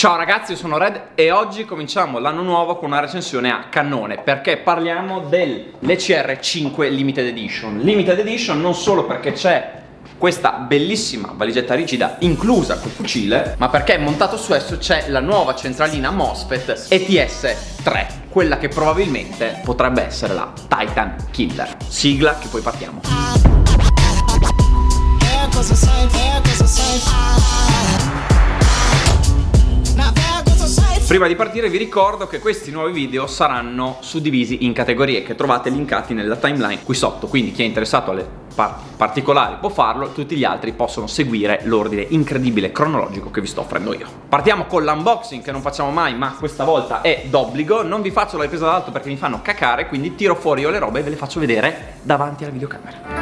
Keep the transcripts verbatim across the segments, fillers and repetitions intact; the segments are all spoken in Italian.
Ciao ragazzi, io sono Red e oggi cominciamo l'anno nuovo con una recensione a cannone, perché parliamo dell'E C R cinque Limited Edition. Limited Edition non solo perché c'è questa bellissima valigetta rigida inclusa col fucile, ma perché montato su esso c'è la nuova centralina MOSFET E T S tre, quella che probabilmente potrebbe essere la Titan Killer. Sigla che poi partiamo. Prima di partire vi ricordo che questi nuovi video saranno suddivisi in categorie che trovate linkati nella timeline qui sotto, quindi chi è interessato alle parti particolari può farlo, tutti gli altri possono seguire l'ordine incredibile cronologico che vi sto offrendo io. Partiamo con l'unboxing che non facciamo mai, ma questa volta è d'obbligo. Non vi faccio la ripresa d'alto perché mi fanno cacare, quindi tiro fuori io le robe e ve le faccio vedere davanti alla videocamera.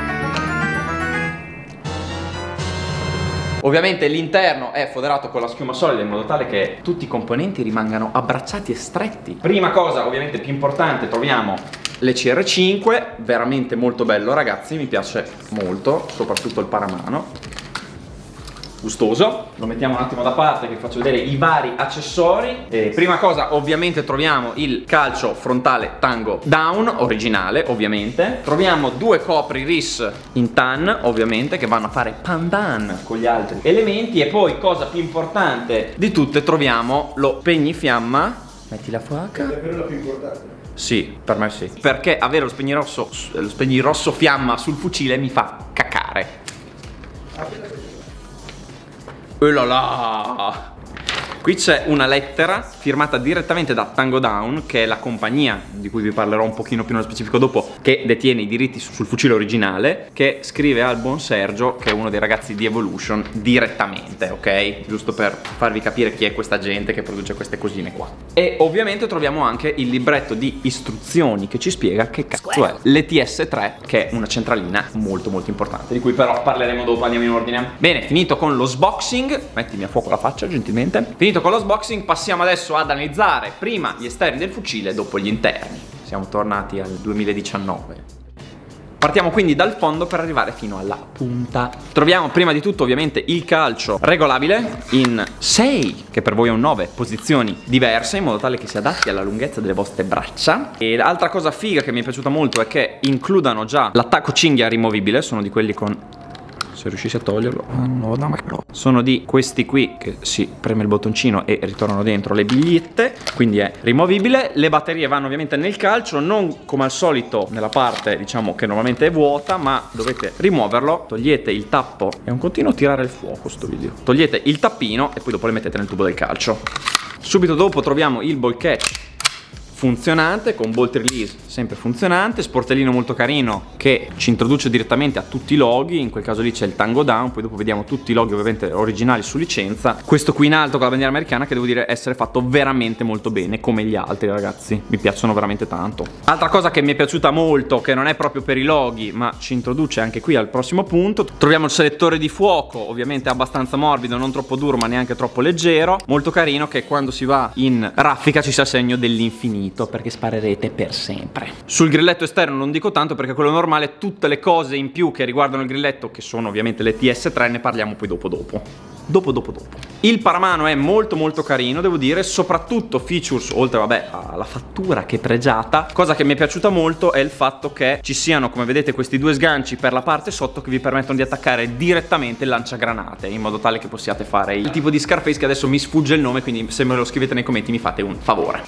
Ovviamente l'interno è foderato con la schiuma solida in modo tale che tutti i componenti rimangano abbracciati e stretti. Prima cosa, ovviamente più importante, troviamo l'E C R cinque, veramente molto bello ragazzi, mi piace molto, soprattutto il paramano. Gustoso. Lo mettiamo un attimo da parte che vi faccio vedere i vari accessori. E prima cosa ovviamente troviamo il calcio frontale Tango Down originale, ovviamente. Troviamo due copri R I S in tan, ovviamente, che vanno a fare pandan con gli altri elementi. E poi, cosa più importante di tutte, troviamo lo spegnifiamma. Metti la fuoca. È davvero la più importante? Sì, per me sì. Perché avere lo spegnirosso, lo spegnirosso fiamma sul fucile mi fa cacare. Oh là là. Qui c'è una lettera firmata direttamente da Tango Down, che è la compagnia di cui vi parlerò un pochino più nello specifico dopo, che detiene i diritti sul fucile originale, che scrive al buon Sergio, che è uno dei ragazzi di Evolution, direttamente, ok? Giusto per farvi capire chi è questa gente che produce queste cosine qua. E ovviamente troviamo anche il libretto di istruzioni che ci spiega che cazzo è l'E T S tre, che è una centralina molto molto importante, di cui però parleremo dopo. Andiamo in ordine. Bene, finito con lo sboxing, mettimi a fuoco la faccia gentilmente. Finito con lo sboxing, passiamo adesso ad analizzare prima gli esterni del fucile, dopo gli interni. Siamo tornati al duemiladiciannove. Partiamo quindi dal fondo per arrivare fino alla punta. Troviamo prima di tutto ovviamente il calcio regolabile in sei, che per voi è un nove, posizioni diverse, in modo tale che si adatti alla lunghezza delle vostre braccia. E l'altra cosa figa che mi è piaciuta molto è che includano già l'attacco cinghia rimovibile. Sono di quelli con... se riuscissi a toglierlo, no, no, no. Sono di questi qui che si preme il bottoncino e ritornano dentro le bigliette, quindi è rimovibile. Le batterie vanno ovviamente nel calcio, non come al solito nella parte diciamo che normalmente è vuota, ma dovete rimuoverlo. Togliete il tappo, è un continuo tirare il fuoco sto video. Togliete il tappino e poi dopo le mettete nel tubo del calcio. Subito dopo troviamo il ball catch funzionante, con bolt release sempre funzionante, sportellino molto carino che ci introduce direttamente a tutti i loghi. In quel caso lì c'è il Tango Down, poi dopo vediamo tutti i loghi ovviamente originali su licenza. Questo qui in alto con la bandiera americana, che devo dire essere fatto veramente molto bene, come gli altri ragazzi, mi piacciono veramente tanto. Altra cosa che mi è piaciuta molto, che non è proprio per i loghi ma ci introduce anche qui al prossimo punto, troviamo il selettore di fuoco, ovviamente abbastanza morbido, non troppo duro ma neanche troppo leggero, molto carino, che quando si va in raffica ci sia il segno dell'infinito, perché sparerete per sempre. Sul grilletto esterno non dico tanto, perché quello normale, tutte le cose in più che riguardano il grilletto, che sono ovviamente le T S tre, ne parliamo poi dopo dopo. Dopo dopo dopo. Il paramano è molto molto carino, devo dire, soprattutto features, oltre vabbè alla fattura che è pregiata. Cosa che mi è piaciuta molto è il fatto che ci siano, come vedete, questi due sganci per la parte sotto che vi permettono di attaccare direttamente il lanciagranate, in modo tale che possiate fare il tipo di Scarface che adesso mi sfugge il nome, quindi se me lo scrivete nei commenti mi fate un favore.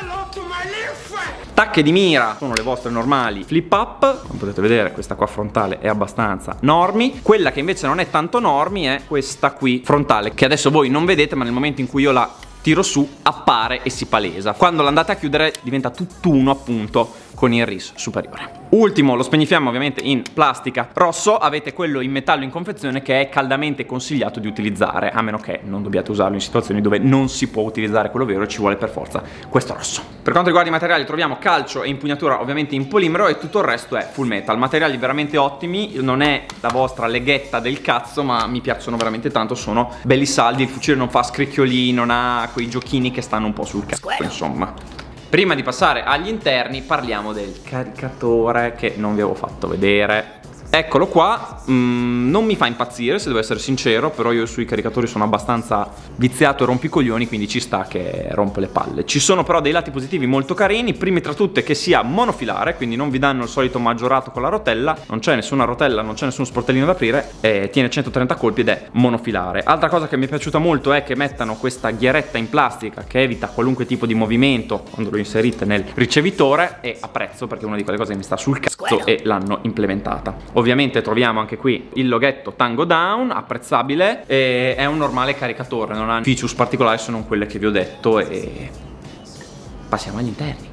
Tacche di mira sono le vostre normali flip up, come potete vedere questa qua frontale è abbastanza normi. Quella che invece non è tanto normi è questa qui frontale, che adesso voi non vedete, ma nel momento in cui io la tiro su appare e si palesa. Quando l'andate a chiudere diventa tutt'uno appunto con il R I S superiore. Ultimo, lo spegnifiamma ovviamente in plastica rosso. Avete quello in metallo in confezione che è caldamente consigliato di utilizzare, a meno che non dobbiate usarlo in situazioni dove non si può utilizzare quello vero e ci vuole per forza questo rosso. Per quanto riguarda i materiali, troviamo calcio e impugnatura ovviamente in polimero e tutto il resto è full metal. Materiali veramente ottimi, non è la vostra leghetta del cazzo, ma mi piacciono veramente tanto, sono belli saldi, il fucile non fa scricchioli, non ha quei giochini che stanno un po' sul cazzo, insomma. Prima di passare agli interni parliamo del caricatore, che non vi avevo fatto vedere. Eccolo qua, mm, non mi fa impazzire se devo essere sincero, però io sui caricatori sono abbastanza viziato e rompicoglioni, quindi ci sta che rompe le palle. Ci sono però dei lati positivi molto carini, primi tra tutte che sia monofilare, quindi non vi danno il solito maggiorato con la rotella, non c'è nessuna rotella, non c'è nessuno sportellino da aprire, e tiene centotrenta colpi ed è monofilare. Altra cosa che mi è piaciuta molto è che mettano questa ghiaretta in plastica che evita qualunque tipo di movimento quando lo inserite nel ricevitore, e apprezzo perché è una di quelle cose che mi sta sul cazzo e l'hanno implementata. Ovviamente troviamo anche qui il loghetto Tango Down, apprezzabile, e è un normale caricatore, non ha features particolari se non quelle che vi ho detto, e passiamo agli interni.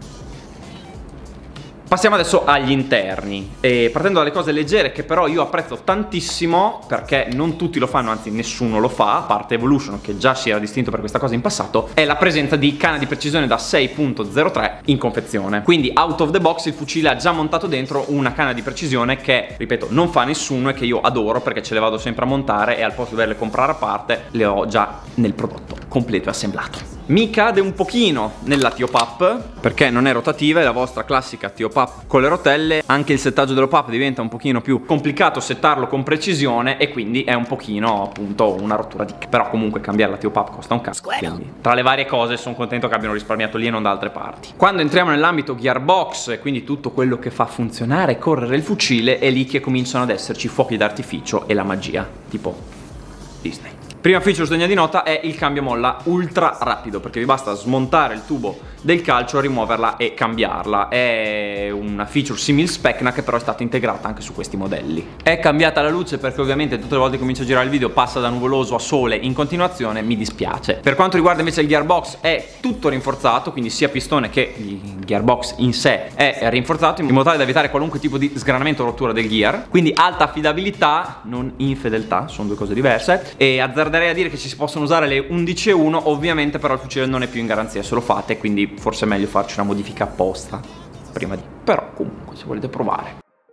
Passiamo adesso agli interni, e partendo dalle cose leggere che però io apprezzo tantissimo perché non tutti lo fanno, anzi nessuno lo fa, a parte Evolution che già si era distinto per questa cosa in passato, è la presenza di canna di precisione da sei punto zero tre in confezione. Quindi out of the box il fucile ha già montato dentro una canna di precisione che, ripeto, non fa nessuno e che io adoro perché ce le vado sempre a montare e al posto di doverle comprare a parte le ho già nel prodotto completo e assemblato. Mi cade un pochino nella T O P U P perché non è rotativa, è la vostra classica T O P U P con le rotelle. Anche il settaggio dello P U P diventa un pochino più complicato settarlo con precisione e quindi è un pochino appunto una rottura di... Però comunque cambiare la T O P U P costa un cazzo, quindi tra le varie cose sono contento che abbiano risparmiato lì e non da altre parti. Quando entriamo nell'ambito gearbox e quindi tutto quello che fa funzionare e correre il fucile, è lì che cominciano ad esserci fuochi d'artificio e la magia, tipo Disney. Prima feature degna di nota è il cambio molla ultra rapido, perché vi basta smontare il tubo del calcio, rimuoverla e cambiarla. È una feature simil Specna che però è stata integrata anche su questi modelli. È cambiata la luce perché ovviamente tutte le volte che comincio a girare il video passa da nuvoloso a sole in continuazione, mi dispiace. Per quanto riguarda invece il gearbox è tutto rinforzato, quindi sia pistone che il gearbox in sé è rinforzato in modo tale da evitare qualunque tipo di sgranamento o rottura del gear. Quindi alta affidabilità, non infedeltà, sono due cose diverse. E azzarderei a dire che ci si possono usare le undici e uno, ovviamente però il fucile non è più in garanzia se lo fate, quindi forse è meglio farci una modifica apposta prima di... però comunque se volete provare.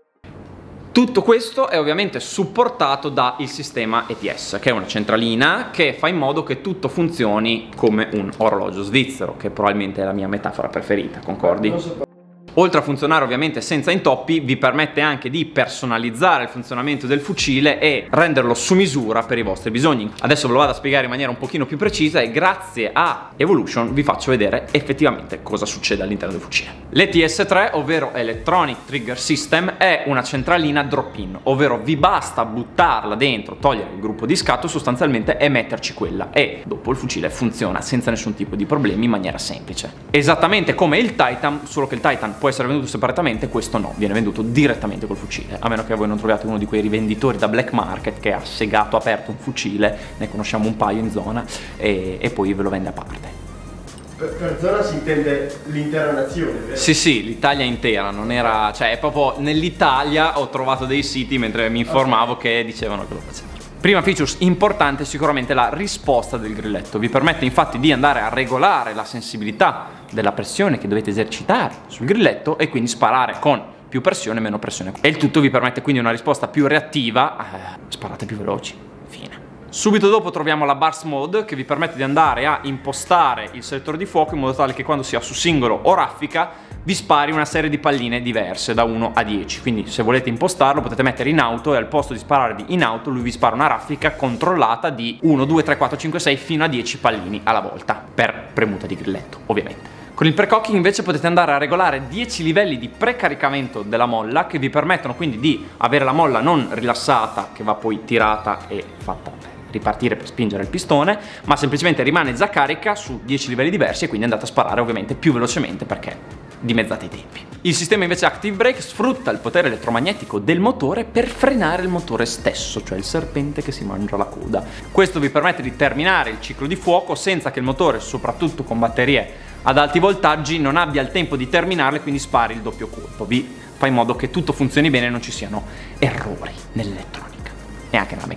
Tutto questo è ovviamente supportato dal sistema E T S, che è una centralina che fa in modo che tutto funzioni come un orologio svizzero, che probabilmente è la mia metafora preferita, concordi? Oltre a funzionare ovviamente senza intoppi, vi permette anche di personalizzare il funzionamento del fucile e renderlo su misura per i vostri bisogni. Adesso ve lo vado a spiegare in maniera un pochino più precisa e grazie a Evolution vi faccio vedere effettivamente cosa succede all'interno del fucile. L'E T S tre, ovvero Electronic Trigger System, è una centralina drop-in, ovvero vi basta buttarla dentro, togliere il gruppo di scatto sostanzialmente e metterci quella, e dopo il fucile funziona senza nessun tipo di problemi in maniera semplice. Esattamente come il Titan, solo che il Titan può essere venduto separatamente, questo no, viene venduto direttamente col fucile, a meno che voi non troviate uno di quei rivenditori da black market che ha segato aperto un fucile, ne conosciamo un paio in zona, e, e poi ve lo vende a parte. Per, per zona si intende l'intera nazione, vero? Sì, sì, l'Italia intera, non era... cioè è proprio nell'Italia ho trovato dei siti mentre mi informavo okay. che dicevano che lo facevano. Prima feature importante è sicuramente la risposta del grilletto, vi permette infatti di andare a regolare la sensibilità della pressione che dovete esercitare sul grilletto e quindi sparare con più pressione e meno pressione. E il tutto vi permette quindi una risposta più reattiva, eh, sparate più veloci, fine. Subito dopo troviamo la Burst Mode che vi permette di andare a impostare il selettore di fuoco in modo tale che quando sia su singolo o raffica vi spari una serie di palline diverse da uno a dieci, quindi se volete impostarlo potete mettere in auto e al posto di spararvi in auto lui vi spara una raffica controllata di uno, due, tre, quattro, cinque, sei fino a dieci pallini alla volta per premuta di grilletto ovviamente. Con il precocking invece potete andare a regolare dieci livelli di precaricamento della molla che vi permettono quindi di avere la molla non rilassata che va poi tirata e fatta ripartire per spingere il pistone, ma semplicemente rimane già carica su dieci livelli diversi e quindi andate a sparare ovviamente più velocemente perché dimezzate i tempi. Il sistema invece Active Brake sfrutta il potere elettromagnetico del motore per frenare il motore stesso, cioè il serpente che si mangia la coda. Questo vi permette di terminare il ciclo di fuoco senza che il motore, soprattutto con batterie ad alti voltaggi, non abbia il tempo di terminarle, quindi spari il doppio colpo. Vi fa in modo che tutto funzioni bene e non ci siano errori nell'elettronica e anche nella meccanica.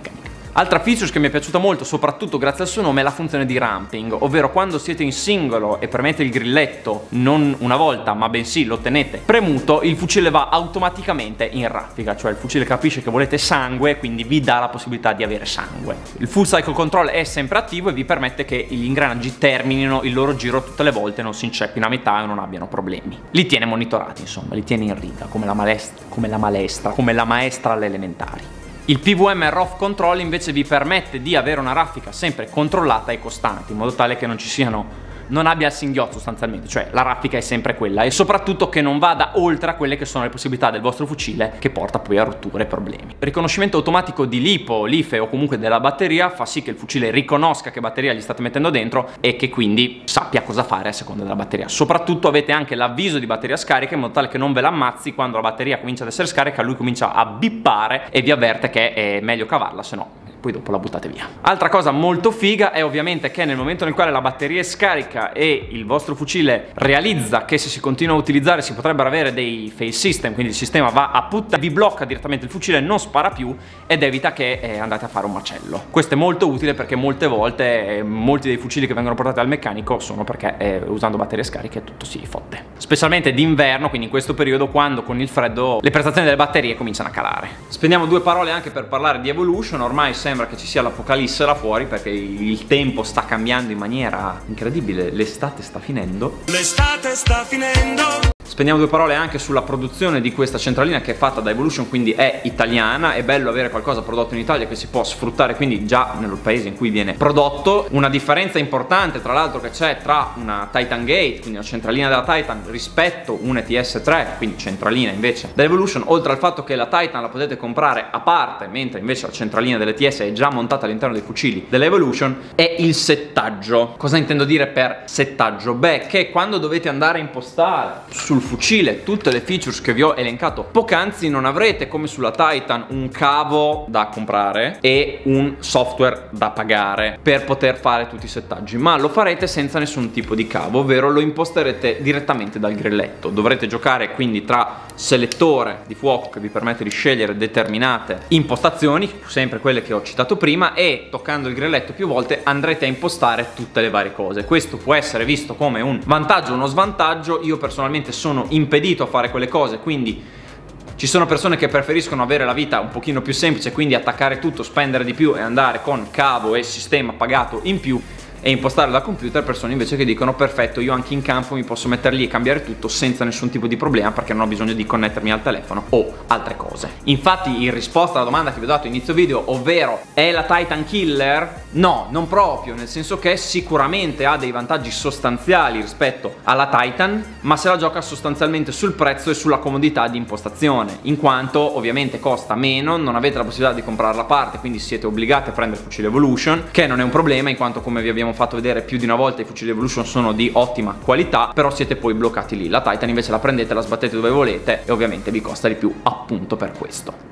Altra feature che mi è piaciuta molto, soprattutto grazie al suo nome, è la funzione di ramping, ovvero quando siete in singolo e premete il grilletto non una volta ma bensì lo tenete premuto, il fucile va automaticamente in raffica, cioè il fucile capisce che volete sangue, quindi vi dà la possibilità di avere sangue. Il full cycle control è sempre attivo e vi permette che gli ingranaggi terminino il loro giro tutte le volte, non si inceppino a metà e non abbiano problemi. Li tiene monitorati, insomma, li tiene in riga come la maestra, come la maestra, come la maestra alle elementari. Il P V M R O F Control invece vi permette di avere una raffica sempre controllata e costante, in modo tale che non ci siano, non abbia il singhiozzo sostanzialmente, cioè la raffica è sempre quella, e soprattutto che non vada oltre a quelle che sono le possibilità del vostro fucile, che porta poi a rotture e problemi. Il riconoscimento automatico di lipo, life o comunque della batteria fa sì che il fucile riconosca che batteria gli state mettendo dentro e che quindi sappia cosa fare a seconda della batteria. Soprattutto avete anche l'avviso di batteria scarica, in modo tale che non ve la ammazzi quando la batteria comincia ad essere scarica, lui comincia a bippare e vi avverte che è meglio cavarla, se no poi dopo la buttate via. Altra cosa molto figa è ovviamente che nel momento nel quale la batteria è scarica e il vostro fucile realizza che se si continua a utilizzare si potrebbero avere dei fail system, quindi il sistema va a puttana, vi blocca direttamente il fucile, non spara più ed evita che eh, andate a fare un macello. Questo è molto utile perché molte volte eh, molti dei fucili che vengono portati al meccanico sono perché eh, usando batterie scariche tutto si fotte. Specialmente d'inverno, quindi in questo periodo, quando con il freddo le prestazioni delle batterie cominciano a calare. Spendiamo due parole anche per parlare di Evolution. Ormai sembra che ci sia l'apocalisse là fuori perché il tempo sta cambiando in maniera incredibile, l'estate sta finendo. L'estate sta finendo. Spendiamo due parole anche sulla produzione di questa centralina, che è fatta da Evolution, quindi è italiana. È bello avere qualcosa prodotto in Italia che si può sfruttare quindi già nel paese in cui viene prodotto. Una differenza importante tra l'altro che c'è tra una Titan Gate, quindi una centralina della Titan, rispetto un E T S tre, quindi centralina invece dell'Evolution, oltre al fatto che la Titan la potete comprare a parte, mentre invece la centralina dell'E T S è già montata all'interno dei fucili dell'Evolution, è il settaggio. Cosa intendo dire per settaggio? Beh, che quando dovete andare a impostare sul fucile tutte le features che vi ho elencato poc'anzi, non avrete come sulla Titan un cavo da comprare e un software da pagare per poter fare tutti i settaggi, ma lo farete senza nessun tipo di cavo, ovvero lo imposterete direttamente dal grilletto. Dovrete giocare quindi tra selettore di fuoco che vi permette di scegliere determinate impostazioni, sempre quelle che ho citato prima, e toccando il grilletto più volte andrete a impostare tutte le varie cose. Questo può essere visto come un vantaggio o uno svantaggio. Io personalmente sono impedito a fare quelle cose, quindi ci sono persone che preferiscono avere la vita un pochino più semplice, quindi attaccare tutto, spendere di più e andare con cavo e sistema pagato in più e impostare dal computer. Persone invece che dicono perfetto, io anche in campo mi posso mettere lì e cambiare tutto senza nessun tipo di problema perché non ho bisogno di connettermi al telefono o altre cose. Infatti, in risposta alla domanda che vi ho dato inizio video, ovvero è la Titan killer? No, non proprio, nel senso che sicuramente ha dei vantaggi sostanziali rispetto alla Titan, ma se la gioca sostanzialmente sul prezzo e sulla comodità di impostazione, in quanto ovviamente costa meno, non avete la possibilità di comprarla a parte, quindi siete obbligati a prendere il fucile Evolution, che non è un problema in quanto, come vi abbiamo fatto vedere più di una volta, i fucili Evolution sono di ottima qualità, però siete poi bloccati lì. La Titan invece la prendete, la sbattete dove volete e ovviamente vi costa di più appunto per questo.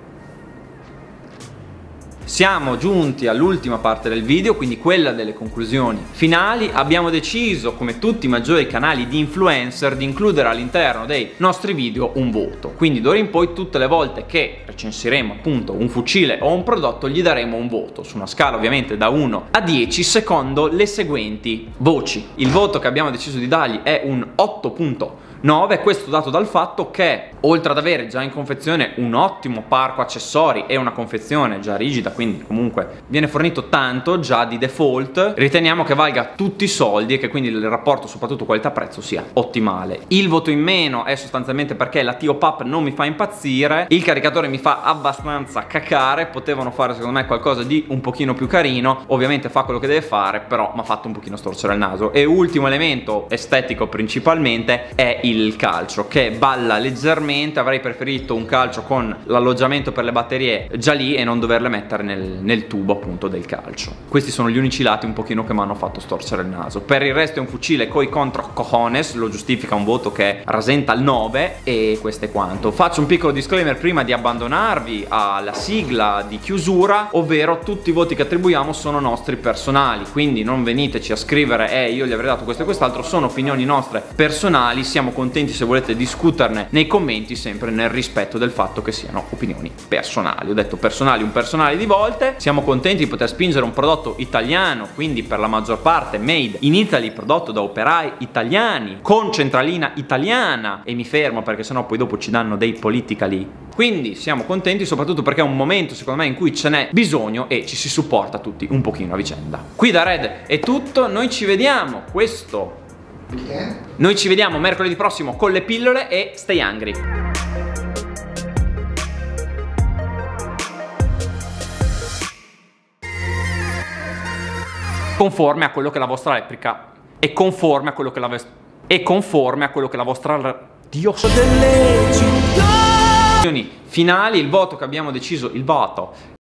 Siamo giunti all'ultima parte del video, quindi quella delle conclusioni finali. Abbiamo deciso, come tutti i maggiori canali di influencer, di includere all'interno dei nostri video un voto. Quindi d'ora in poi, tutte le volte che recensiremo appunto un fucile o un prodotto, gli daremo un voto su una scala ovviamente da uno a dieci secondo le seguenti voci. Il voto che abbiamo deciso di dargli è un otto virgola nove, questo dato dal fatto che, oltre ad avere già in confezione un ottimo parco accessori e una confezione già rigida, quindi comunque viene fornito tanto già di default, riteniamo che valga tutti i soldi e che quindi il rapporto soprattutto qualità-prezzo sia ottimale. Il voto in meno è sostanzialmente perché la T O P U P non mi fa impazzire, il caricatore mi fa abbastanza cacare, potevano fare secondo me qualcosa di un pochino più carino, ovviamente fa quello che deve fare, però mi ha fatto un pochino storcere il naso. E ultimo elemento estetico principalmente è il calcio, che balla leggermente. Avrei preferito un calcio con l'alloggiamento per le batterie già lì e non doverle mettere nel, nel tubo appunto del calcio. Questi sono gli unici lati un pochino che mi hanno fatto storcere il naso. Per il resto è un fucile coi contro cojones, lo giustifica un voto che rasenta il nove, e questo è quanto. Faccio un piccolo disclaimer prima di abbandonarvi alla sigla di chiusura, ovvero tutti i voti che attribuiamo sono nostri personali, quindi non veniteci a scrivere eh io gli avrei dato questo e quest'altro, sono opinioni nostre personali. Siamo contenti se volete discuterne nei commenti, argomenti sempre nel rispetto del fatto che siano opinioni personali. Ho detto personali un personale di volte. Siamo contenti di poter spingere un prodotto italiano, quindi per la maggior parte made in Italy, prodotto da operai italiani, con centralina italiana, e mi fermo perché sennò poi dopo ci danno dei politicali. Quindi siamo contenti soprattutto perché è un momento secondo me in cui ce n'è bisogno e ci si supporta tutti un pochino a vicenda. Qui da Red è tutto, noi ci vediamo questo Perché? Noi ci vediamo mercoledì prossimo con le pillole e stay hungry. Conforme a quello che la vostra replica è conforme a quello che la vostra è conforme a quello che la vostra Dio so delle finali, il voto che abbiamo deciso, il voto